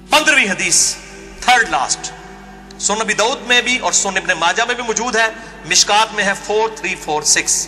15वीं हदीस, third last, सुनन नबी दाऊद में भी और सुनन इब्न माजा में भी मौजूद है, मिशकात में है 4346।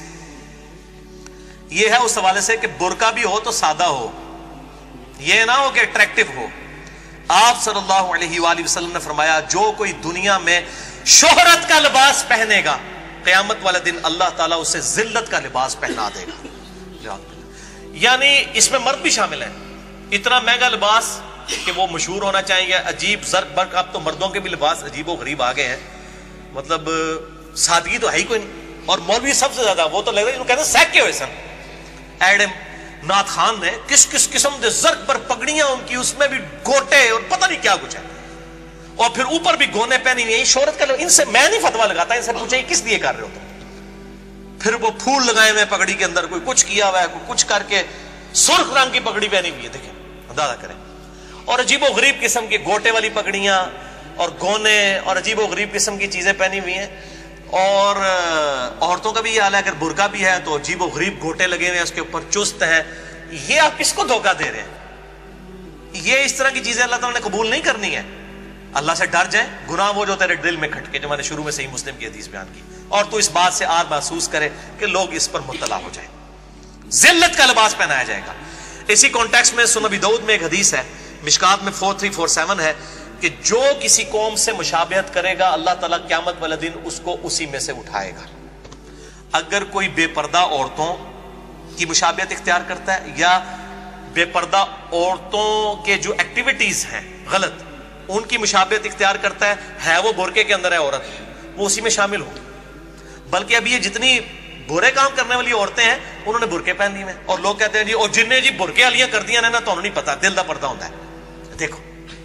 यह है उस हवाले से कि बुरका भी हो तो सादा हो, यह ना हो कि अट्रैक्टिव हो। आप सल्लल्लाहु अलैहि वसल्लम ने फरमाया, जो कोई दुनिया में शोहरत का लिबास पहनेगा, क़यामत वाले दिन अल्लाह ताला उसे जिल्लत का लिबास पहना देगा। यानी इसमें मर्द भी शामिल है। इतना महंगा लिबास कि वो मशहूर होना चाहिए, अजीब जर्क बर्क। अब तो मर्दों के भी लिबास अजीब व गरीब आ गए हैं, मतलब सादगी तो है ही कोई नहीं। और मौलवी सबसे ज्यादा वो तो लग रहा है कहते हैं सैक के हुए सन। एडम नाथ खान ने किस किस किस्म के जर्क पर पगड़ियां उनकी, उसमें भी गोटे और पता नहीं क्या कुछ है, और फिर ऊपर भी गोने पहनी हुई। शोहरत का इनसे मैं नहीं फतवा लगाता, इनसे पूछे किस लिए कर रहे हो तुम। फिर वो फूल लगाए हुए पगड़ी के अंदर, कोई कुछ किया हुआ है, कोई कुछ करके सुर्ख रंग की पगड़ी पहनी हुई है, देखिए अंदाजा करें। और अजीबो गरीब किस्म की गोटे वाली पगड़ियां और गोने और अजीबो गरीब किस्म की चीजें पहनी हुई हैं। और औरतों का भी ये हाल है, अगर बुर्का भी है तो अजीबो गरीब गोटे लगे हुए हैं उसके ऊपर, चुस्त हैं। ये आप किसको धोखा दे रहे हैं? ये इस तरह की चीजें अल्लाह ताला ने कबूल नहीं करनी है। अल्लाह से डर जाए, गुनाह वो जो तेरे दिल में खटके, जो मैंने शुरू में सही मुस्लिम की हदीस बयान की, और तू इस बात से आज महसूस करे कि लोग इस पर मुत्तला हो जाए, जिल्लत का लिबास पहनाया जाएगा। इसी कॉन्टेक्स्ट में सुनन नबी दाऊद में एक हदीस है, मिशकात में 4347 है कि जो किसी कौम से मुशाबहत करेगा अल्लाह ताला क़यामत वाले दिन उसको उसी में से उठाएगा। अगर कोई बेपर्दा औरतों की मुशाबहत इख्तियार करता है या बेपर्दा औरतों के जो एक्टिविटीज हैं गलत, उनकी मुशाबहत इख्तियार करता है वो बुरके के अंदर है औरत, वो उसी में शामिल हो। बल्कि अभी ये जितनी बुरे काम करने वाली औरतें हैं उन्होंने बुरके पहन लिए हैं, और लोग कहते हैं जी और जिन्हें जी बुरके वालियां कर दिया ना, तो नहीं पता दिल का पर्दा होता है। देखो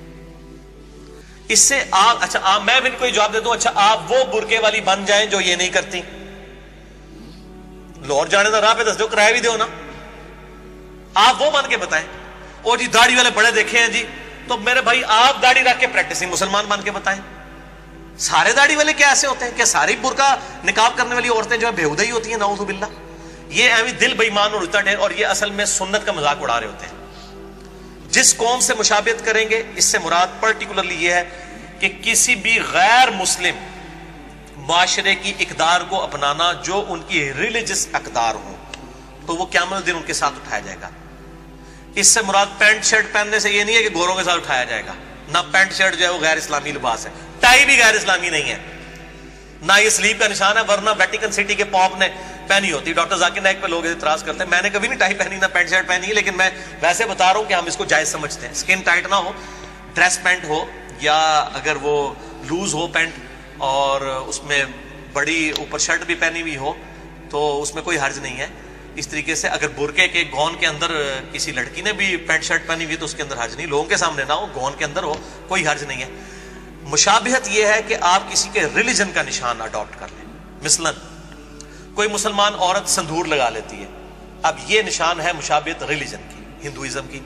इससे आप, अच्छा आप, मैं भी इनको जवाब दे दूं, अच्छा आप वो बुरके वाली बन जाएं जो ये नहीं करती, लौट जाने का राह पे दस दो, किराया भी दो ना, आप वो बन के बताएं। और जी दाढ़ी वाले बड़े देखे हैं जी, तो मेरे भाई आप दाढ़ी रख के प्रैक्टिसिंग मुसलमान बन के बताएं। सारे दाढ़ी वाले क्या ऐसे होते हैं? क्या सारी बुरका निकाब करने वाली औरतें जो है बेहुदा ही होती हैं? नाऊज़ु बिल्लाह। ये ऐवी दिल बेईमान और उल्टा ढेर, और ये असल में सुन्नत का मजाक उड़ा रहे होते हैं। जिस कौम से मुशाबहत करेंगे, इससे मुराद पर्टिकुलरली ये है कि किसी भी गैर मुस्लिम माशरे की इकदार को अपनाना जो उनकी रिलीजियस अकदार हो, तो वो क़यामत दिन उनके साथ उठाया जाएगा। इससे मुराद पैंट शर्ट पहनने से ये नहीं है कि गोरों के साथ उठाया जाएगा, ना पैंट शर्ट जो है वो गैर इस्लामी लिबास है, टाई भी गैर इस्लामी नहीं है, ना ये स्लीव का निशान है, वरना वेटिकन सिटी के पॉप ने पहनी होती। डॉक्टर जाकिर नाइक पे लोग इतराज करते हैं, मैंने कभी नहीं टाई पहनी ना पैंट शर्ट पहनी है, लेकिन मैं वैसे बता रहा हूं कि हम इसको जायज समझते हैं। स्किन टाइट ना हो, ड्रेस पैंट हो, या अगर वो लूज हो पैंट और उसमें बड़ी ऊपर शर्ट भी पहनी हुई हो तो उसमें कोई हर्ज नहीं है। इस तरीके से अगर बुरके के गौन के अंदर किसी लड़की ने भी पैंट शर्ट पहनी हुई तो उसके अंदर हर्ज नहीं, लोगों के सामने ना हो, गौन के अंदर हो, कोई हर्ज नहीं है। मुशाबहत यह है कि आप किसी के रिलीजन का निशान अडॉप्ट कर लें। मिसलन कोई मुसलमान औरत संदूर लगा लेती है, अब यह निशान है मुशाबहत रिलीजन की, हिंदुइज्म की,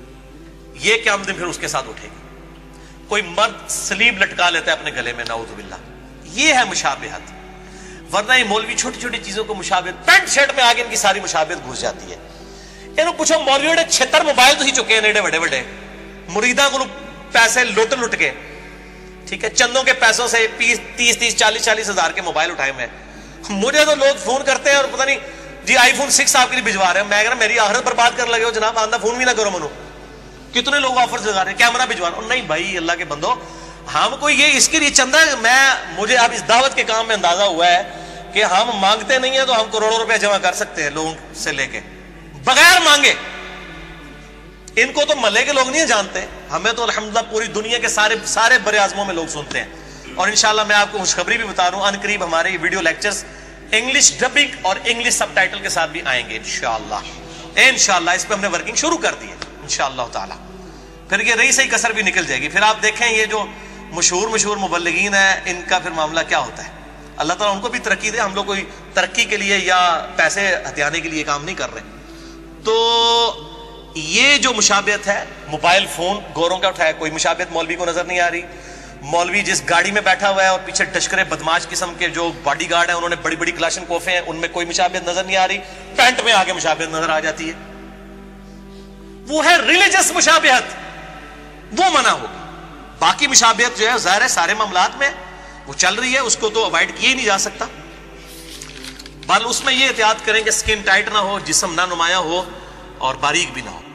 यह क्या दिन फिर उसके साथ उठेगी। कोई मर्द सलीब लटका लेता है अपने गले में, नाऊज़ु बिल्लाह, यह है मुशाबहत। वरना ये मौलवी छोटी छोटी चीजों को मुशाबहत, पैंट शर्ट में आगे इनकी सारी मुशाबहत घुस जाती है। इन्हों पूछो मौलवी 76 मोबाइल तो ही चुके हैं एडे बड़े बड़े, मुरीदा को पैसे लुट लुट के, ठीक है, चंदों के पैसों से 30-30 40-40 हजार के मोबाइल उठाए हुए। मुझे तो लोग फोन करते हैं और पता नहीं जी iPhone 6 आपके लिए भिजवा रहे हैं। मैं कह रहा मेरी आखिरत बर्बाद करने लगे हो जनाब, आंदा फोन भी ना करो मनो। कितने लोग ऑफर्स लगा रहे हैं, कैमरा भिजवा रहे हो। नहीं भाई अल्लाह के बंदो, हम कोई ये इसके लिए चंदा, मुझे अब इस दावत के काम में अंदाजा हुआ है कि हम मांगते नहीं है तो हम करोड़ों रुपए जमा कर सकते हैं लोगों से लेके बगैर मांगे। इनको तो मल्ले के लोग नहीं जानते, हमें तो अल्हम्दुलिल्लाह पूरी दुनिया के सारे बड़े आजमों में लोग सुनते हैं। और इंशाल्लाह मैं आपको खुशखबरी भी बता रहा हूं, अनकरीब हमारे ये वीडियो लेक्चर्स इंग्लिश डबिंग और इंग्लिश सबटाइटल के साथ भी आएंगे इंशाल्लाह। इस पे हमने वर्किंग शुरू कर दी है इंशाल्लाह ताला। फिर ये रही सही कसर भी निकल जाएगी। फिर आप देखें ये जो मशहूर मुबल्लिगीन है, इनका फिर मामला क्या होता है। अल्लाह ताला उनको भी तरक्की दे, हम लोग कोई तरक्की के लिए या पैसे हथियाने के लिए काम नहीं कर रहे। तो ये जो मुशाबहत है, मोबाइल फोन गोरों का उठाया, कोई मुशाबहत मौलवी को नजर नहीं आ रही। मौलवी जिस गाड़ी में बैठा हुआ है और पीछे टश्करे बदमाश किस्म के जो बॉडी गार्ड है, उन्होंने बड़ी बड़ी क्लाशन कोफे हैं, उनमें कोई मुशाबहत नजर नहीं आ रही। पैंट में आगे मुशाबहत नजर आ जाती है, वो है रिलीजियस मुशाबहत, वो मना होगी। باقی مشابہت جو ہے ظاہر ہے سارے معاملات میں وہ چل رہی ہے، اس کو تو اوائڈ کیا ہی نہیں جا سکتا. بل اس میں یہ احتیاط کریں کہ سکن ٹائٹ نہ ہو، جسم نہ نمایاں ہو اور باریک بھی نہ ہو.